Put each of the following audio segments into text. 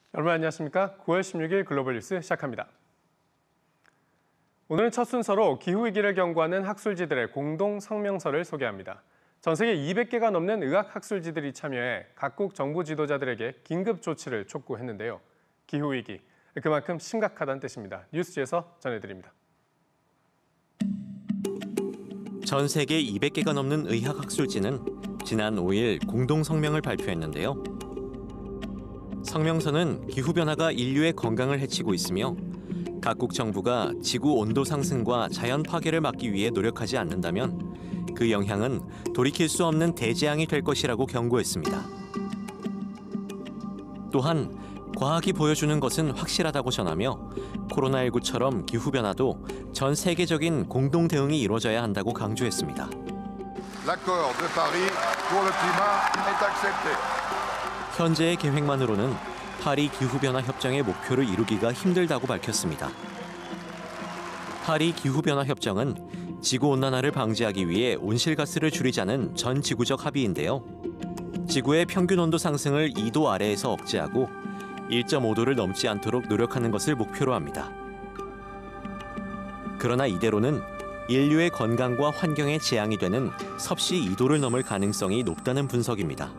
여러분 안녕하십니까? 9월 16일 글로벌 뉴스 시작합니다. 오늘은 첫 순서로 기후위기를 경고하는 학술지들의 공동 성명서를 소개합니다. 전 세계 200개가 넘는 의학 학술지들이 참여해 각국 정부 지도자들에게 긴급 조치를 촉구했는데요. 기후위기, 그만큼 심각하다는 뜻입니다. 뉴스지에서 전해드립니다. 전 세계 200개가 넘는 의학 학술지는 지난 5일 공동 성명을 발표했는데요. 성명서는 기후변화가 인류의 건강을 해치고 있으며 각국 정부가 지구 온도 상승과 자연 파괴를 막기 위해 노력하지 않는다면 그 영향은 돌이킬 수 없는 대재앙이 될 것이라고 경고했습니다. 또한 과학이 보여주는 것은 확실하다고 전하며 코로나19처럼 기후변화도 전 세계적인 공동 대응이 이루어져야 한다고 강조했습니다. L'accord de Paris pour le climat est accepté. 현재의 계획만으로는 파리 기후변화 협정의 목표를 이루기가 힘들다고 밝혔습니다. 파리 기후변화 협정은 지구온난화를 방지하기 위해 온실가스를 줄이자는 전 지구적 합의인데요. 지구의 평균 온도 상승을 2도 아래에서 억제하고 1.5도를 넘지 않도록 노력하는 것을 목표로 합니다. 그러나 이대로는 인류의 건강과 환경에 재앙이 되는 섭씨 2도를 넘을 가능성이 높다는 분석입니다.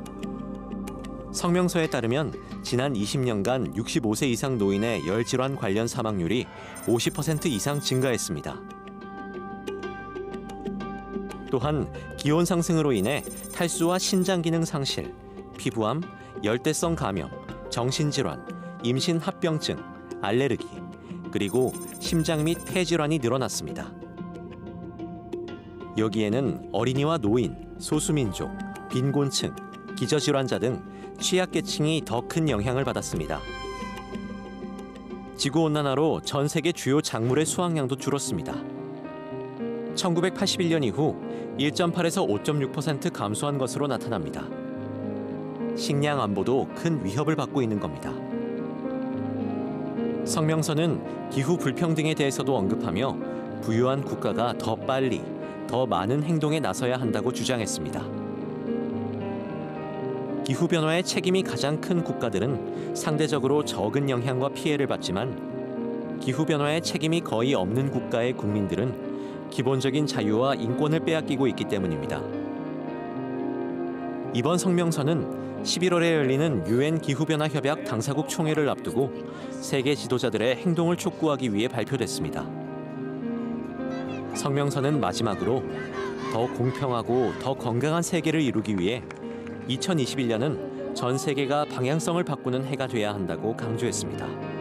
성명서에 따르면 지난 20년간 65세 이상 노인의 열질환 관련 사망률이 50% 이상 증가했습니다. 또한 기온 상승으로 인해 탈수와 신장 기능 상실, 피부암, 열대성 감염, 정신질환, 임신 합병증, 알레르기, 그리고 심장 및 폐질환이 늘어났습니다. 여기에는 어린이와 노인, 소수민족, 빈곤층, 기저질환자 등 취약계층이 더 큰 영향을 받았습니다. 지구온난화로 전 세계 주요 작물의 수확량도 줄었습니다. 1981년 이후 1.8에서 5.6% 감소한 것으로 나타납니다. 식량 안보도 큰 위협을 받고 있는 겁니다. 성명서는 기후 불평등에 대해서도 언급하며 부유한 국가가 더 빨리, 더 많은 행동에 나서야 한다고 주장했습니다. 기후변화의 책임이 가장 큰 국가들은 상대적으로 적은 영향과 피해를 받지만 기후변화의 책임이 거의 없는 국가의 국민들은 기본적인 자유와 인권을 빼앗기고 있기 때문입니다. 이번 성명서는 11월에 열리는 유엔 기후변화 협약 당사국 총회를 앞두고 세계 지도자들의 행동을 촉구하기 위해 발표됐습니다. 성명서는 마지막으로 더 공평하고 더 건강한 세계를 이루기 위해 2021년은 전 세계가 방향성을 바꾸는 해가 돼야 한다고 강조했습니다.